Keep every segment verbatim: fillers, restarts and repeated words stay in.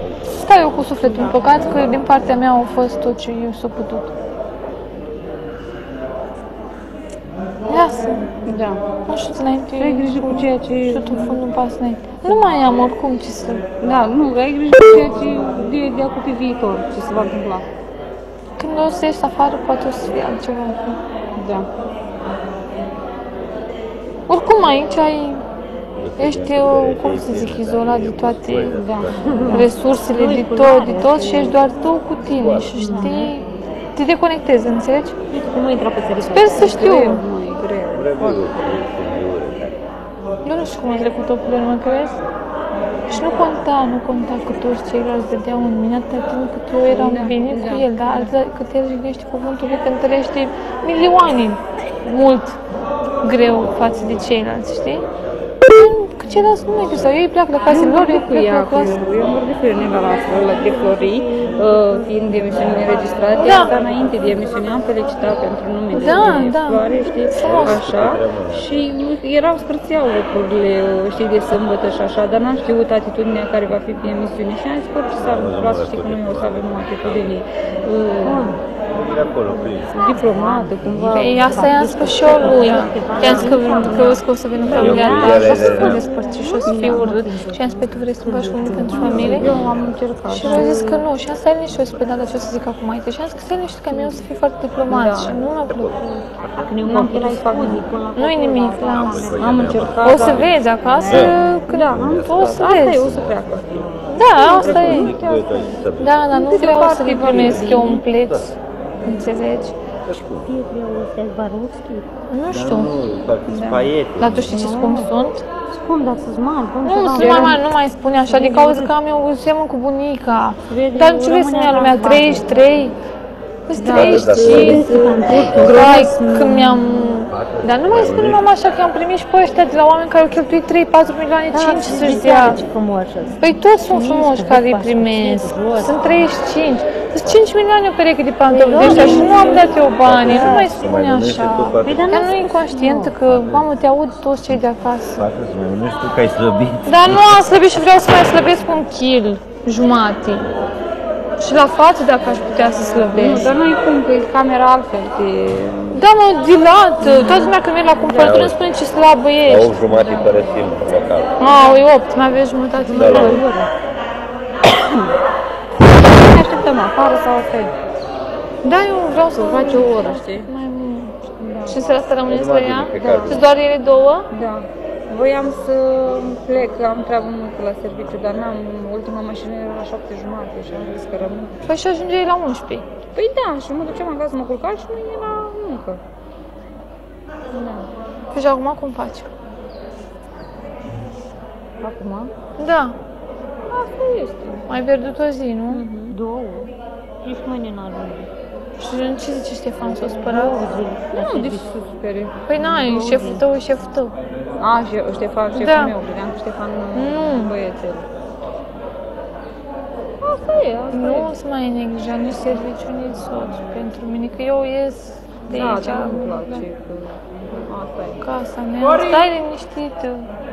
Stau eu cu sufletul împăcat că din partea mea au fost tot ce eu s-a putut. Lasă. Da. Nu știu înainte. Ai grijă cu ceea ce... Și tot în fund un pas înainte. Nu mai am oricum ce să... Da, nu, ai grijă cu ceea ce de, de acum pe viitor, ce se va întâmpla. Când o să ieși afară, poate o să fie altceva. Da. Oricum aici ai... Ești, cum să zic, izolat de toate Da. resursele, de tot, de tot și ești doar tu cu tine și știi... Te deconectezi, înțelegi? Cum intra pe țări? Sper să știu. Nu, e greu. Eu nu știu cum am trecut topurile, mă crezi? Și nu conta, nu conta că toți ceilalți vedeau în mine atâta timp cât eu eram Da, bine da. cu el, dar atâta cât el jignește cuvântul lui, că întărește milioane mult greu față de ceilalți, știi? Că ceilalți nu mai găsau, ei pleacă la casele lor, eu plec la casă. Eu am vorbit cu Ionela la astfel, la de Flori, fiind de emisiune înregistrate, Da. asta înainte de emisiune am felicitat pentru numele Da, de da. Floare, știi, Frumos. așa, și erau scârțeau lucrurile, știi, de sâmbătă și așa, dar n-am știut atitudinea care va fi pe emisiune și am zis, orice s-ar întâmpla, să știi că noi o să avem o atitudine uh, diplomată, cumva. Păi asta i-am spus și eu lui. I-am zis că, că, că o să vină familia ta și o să fie despărțit și o să fie urât. Și i-am zis, pe tu vrei să faci unul pentru familie? Eu am încercat. Și mi-a zis că nu. Și am stat liniștit și pe data ce o să zic acum aici. Și am zis că stai liniștit că mie o să fie foarte diplomat Da. și nu mi-a plăcut. N-am putut să fac nimic. Nu-i nimic, las. Am încercat. O să vezi acasă că Da, am o să Asta e, vezi. o să pleacă. Da, asta e. Da, dar nu vreau să-i primesc eu un pleț. Înțelegi? Nu știu. Dar tu știi ce scump sunt? Scump, dar să-ți mari, bă, Nu, sunt mai mari, nu mai spune așa, din cauza că am eu semăn cu bunica. Dar ce vrei să-mi ia lumea? treizeci și trei? Îți treizeci și cinci? Hai, când mi-am... Dar nu mai spune mama așa că am primit și pe ăștia de la oameni care au cheltuit trei patru milioane, cinci să-și dea. Păi toți sunt frumoși care îi primesc. Sunt treizeci și cinci. Sunt cinci milioane o pereche de pantofi de ăștia și nu am dat eu banii. Nu mai spune așa. Ea nu e inconștientă că, mamă, te aud toți cei de acasă. Nu știu că ai slăbit. Dar nu am slăbit și vreau să mai slăbesc un kil jumate. Și la față dacă aș putea să Nu, slăbesc. dar nu e cum, că e camera altfel, te... Da, mă, dilat. Toată lumea când merg la cumpărături îmi spune ce slabă La ești. opt jumate părăsim local. Au, e opt, mai aveți jumătate de Da, oră. Ne așteptăm afară sau altfel. Da, eu vreau să Să faci o oră, știi? mai mult. Și în seara asta rămâneți la ea? Da. Și doar ele două? Da. Voiam să plec, am treabă multă la serviciu, dar n-am, ultima mașină era la șapte jumate și am zis că rămân. Păi și ajungeai la unsprezece. Păi da, și mă duceam acasă, mă culcam și mâine la muncă. Da. Păi și acum cum faci? Acum? Da, Asta este. mai pierdut o zi, nu? Două. Nici mâine n-ajunge. Și ce zice Ștefan, s-o spărat? Nu, de ce să supere? Păi n-ai, șeful tău e șeful tău. A, și Ștefan, șeful Da. meu, credeam că Ștefan Nu. băiețel. Asta e, asta Nu e. o să mai neglija nici serviciu, nici soț pentru mine, că eu ies de Da, aici. dar nu-mi place că... Asta e. Casa mea, stai liniștită.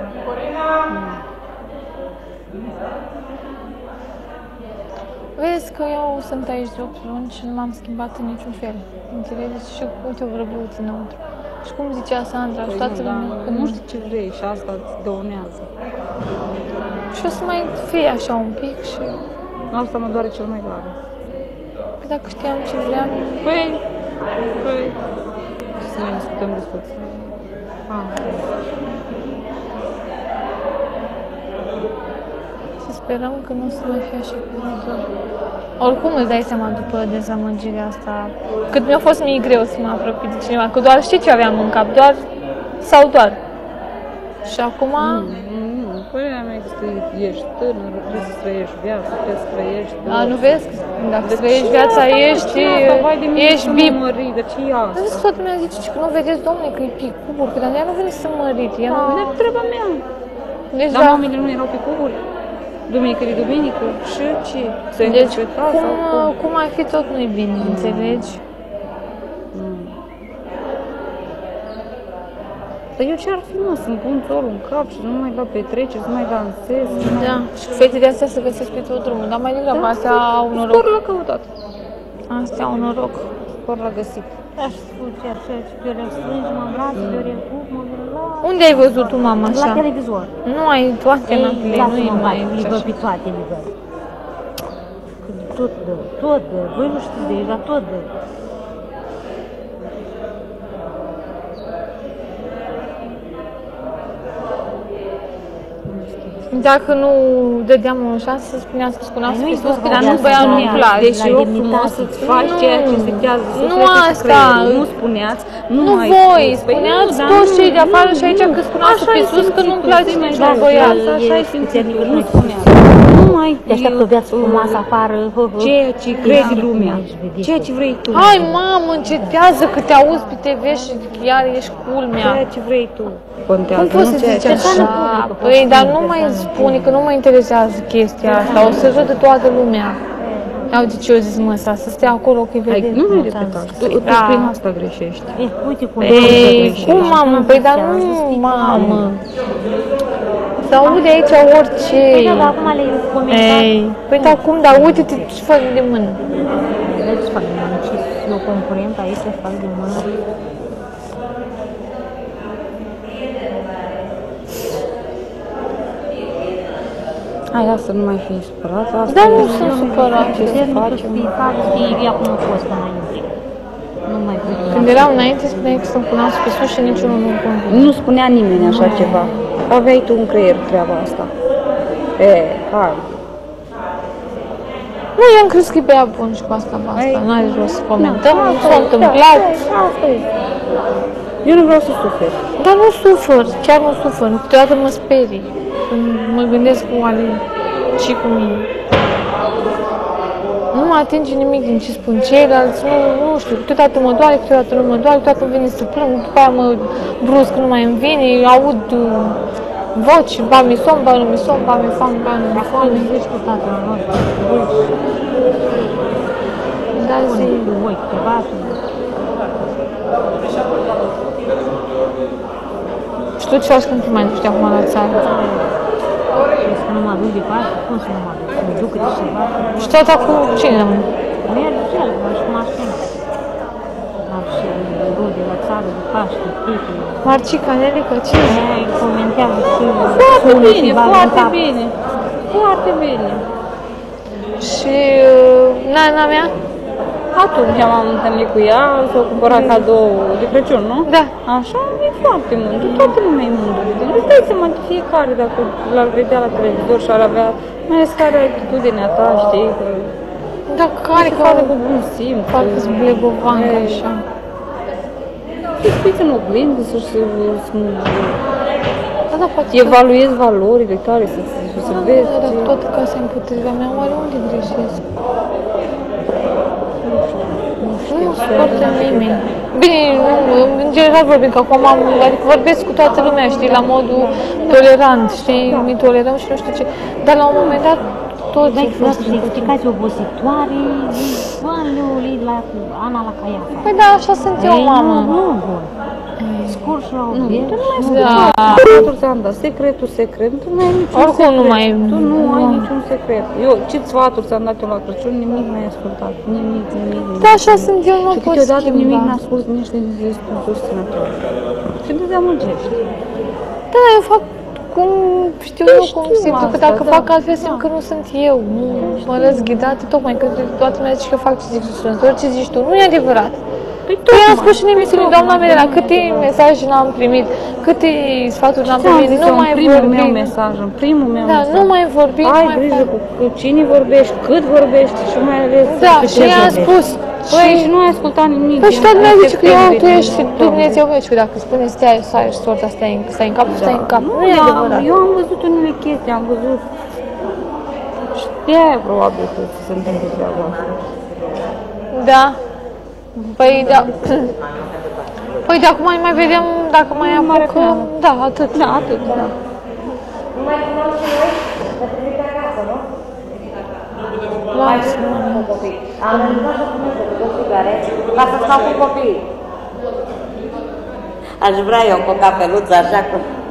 Vezi că eu sunt aici de opt luni și nu m-am schimbat în niciun fel. Înțelegeți? Și uite o vrăbuț înăuntru. Și cum zicea Sandra, și toată Da, lumea, că nu știu ce vrei și asta îți dăunează. Și o să mai fie așa un pic și... Asta mă doare cel mai tare. Păi dacă știam ce vreau... Păi, păi... Să ne discutăm despre asta. Ah, Să sperăm că nu o să mai fie așa pe viitor. Oricum îți dai seama după dezamăgirea asta, cât mi-a fost mie greu să mă apropii de cineva, că doar știi ce aveam în cap, doar sau doar. Și acum... nu, părerea mea este că ești tânăr, trebuie să trăiești viața, trebuie să trăiești... A, nu vezi? Dacă îți trăiești viața, ești, ești bip. mărit, dar ce e Dar asta? zici, toată lumea zice că nu vedeți, domnule, că e pe cuburi, că dar ea nu vine să mărit, ea nu Da, vine... e treaba mea. Deci, Dar da, mamele nu erau pe cuburi? Duminică de duminică? Și ce? Să deci interpreta cum, sau cum? cum ai fi, tot nu-i bine, înțelegi? Dar eu ce-ar fi, mă, să-mi pun țolul în cap și să nu mai dau petreceri, să nu mai dansez. Da, și fetele de astea se găsesc pe tot drumul, dar mai degrabă da. Astea au noroc. Spor la căutat. Astea au noroc. Spor la găsit. Aș spune așa, eu le strângi, mă îmbraț, eu le pup, mă la... Unde ai văzut tu mama așa? La televizor. Nu ai toate năpile, nu e mai... Ei, lasă-mă, pe toate le dă. Tot dă, tot dă, voi nu știți de ei, dar tot dă. Dacă nu dădeam o șansă să spuneam să spuneam să nu-i sus, vorba dar de nu asta, băiau nu-mi doamne, place. Deci la eu demnitate. frumos să-ți faci Nu. ceea ce setează Nu sufletul și asta. creierul. Nu spuneați, nu, Nu mai voi, spus. Păi spuneați nu, dar toți nu, cei de afară nu, și aici nu. că spuneam Așa să pe ai sus că simțit nu-mi tu, place ți-ai niciun dat băiat. viața, Așa ai E- simțit e- tu, e- nu e- spuneați. Nu mai Te așteaptă o viață frumoasă afară, hă, hă. ceea ce crezi lumea, ceea ce vrei tu. Hai mamă, încetează că te auzi pe T V și iar ești culmea. Ceea ce vrei tu. Contează, Cum poți nu să ceea zici ce- așa? Păi, dar nu mai spune că nu mă interesează chestia asta, o să râdă toată lumea. Ia uite ce eu zis mă, să stea acolo că-i Hai, vede. nu mai repeta, tu, tu Da. prin asta greșești. E, uite cum... Ei, cum mamă? Păi, dar nu, mamă. Se aude aici orice. Păi da, dar acum le-ai comentat. Ei, păi da, cum, dar uite-te ce fac de mână. Îți fac de mână, ce e o concurentă aici, să fac de mână. Hai, lasă, nu mai fi supărat. Asta Dar e- nu sunt supărat. Ce să Să nu facem? fii fac, știi, acum a fost înainte. Nu mai vreau. Când eram înainte, spuneai că să-mi puneam pe sus și niciunul nu-mi pun. Nu spunea nimeni așa ceva. Aveai tu în creier treaba asta. E, hai. Nu, eu am crezut că e bea bun și cu asta basta. Ei, N-are rost să comentăm, nu Asta s-a e, întâmplat. da, Asta e. Eu nu vreau să suferi. Dar nu sufăr, chiar nu sufăr. Câteodată mă sperii. Când mă gândesc cu oare și cu mine. Nu mă atinge nimic din ce spun ceilalți, nu, nu știu, câteodată mă doare, câteodată nu mă doare, câteodată îmi vine să plâng, după aia mă brusc, nu mai îmi vine, aud uh, voci, ba mi somn, ba nu mi somn, ba mi foame, ba nu mi foame. Zici cu tatăl nostru, Da, zi. cu voi, câteva, Și tu ce faci când tu mai duci de acum la țară? crezi că nu mă duc departe? Cum să nu mă duc? Să mă duc câte ceva? Și tot acum cine rămâne? Merg el, mă și mașină. Am și rude la țară, de Paște, Titi. Marcica, Nelica, ce zici? Ei comentează și Foarte sună și bine, bagă în foarte cap. bine. Foarte bine. Și uh, nana mea? Atunci m-am întâlnit cu ea, s-a cumpărat cadou de Crăciun, nu? Da. Așa, e foarte mândru, toată lumea e mândră. Nu stai seama de fiecare dacă l-ar vedea la televizor și ar avea, mai ales care are atitudinea ta, știi, că Da, care se că face cu bun simț. parcă sunt blegovancă E, așa. Să fiți în oglindă, să-și să, Da, da, poate evaluezi valorile tale, să, să, să Da, vezi. da, da, ce- tot casa e împotriva mea, oare unde greșesc? Nu mă suportă nimeni. Bine, nu, în general vorbim, că acum am, adică vorbesc cu toată lumea, știi, la modul tolerant, știi, ne tolerăm și nu știu ce. Dar la un moment dat, toți Dai, au vreau fost să explicați obositoare, banii la Ana la Caiafa. Păi da, așa sunt eu, Ei, mamă. Nu, nu, bun. Scurs și la Nu, obiect. tu nu mai Da. asculta sfaturi ți-am dat, secretul secret, tu nu ai niciun Oricum secret. nu mai- Tu nu ai nu. niciun secret. Eu, ce sfaturi ți-am dat eu la Crăciun, nimic n-ai ascultat, nimic, nimic, nimic. Da, așa sunt eu, nu Și pot câteodată nimic schimba. n-a spus nici de susținător. Și te dezamăgești. Da, eu fac cum știu Da, eu, cum știu simt, că asta, dacă da, fac altfel simt da. că nu sunt eu, nu mă lăs ghidată, tocmai că toată lumea zice că fac ce zic susținător, ce zici tu, nu e adevărat. Păi Păi am tocmai, spus și în păi emisiune, tocmai, doamna Mirela, nu câte e mesaje n-am primit, câte sfaturi n-am Ți-am primit, zis nu eu în mai primul meu vorbim. mesaj, în primul meu Da, mesaj. nu mai vorbim, Ai mai grijă fac. cu, cu cine vorbești, cât vorbești și mai ales Da, cu și ce i-am vorbești. spus. Păi și- și nu ai ascultat nimic. Păi și toată lumea zice că eu, septembrie, tu ești din Dumnezeu meu, și că dacă spune stai, stai și sorta, stai în, stai în cap, stai în cap. Nu e da, adevărat. eu am văzut unele chestii, am văzut. Și de aia probabil că se întâmplă treaba asta. Da. Păi da. Păi de acum mai vedem dacă mai apucăm. Da, atât. Da, atât, da. Lasă-mă. Am învățat să nu să duc țigare ca să stau cu copiii. Aș vrea eu cu o capeluță așa, cu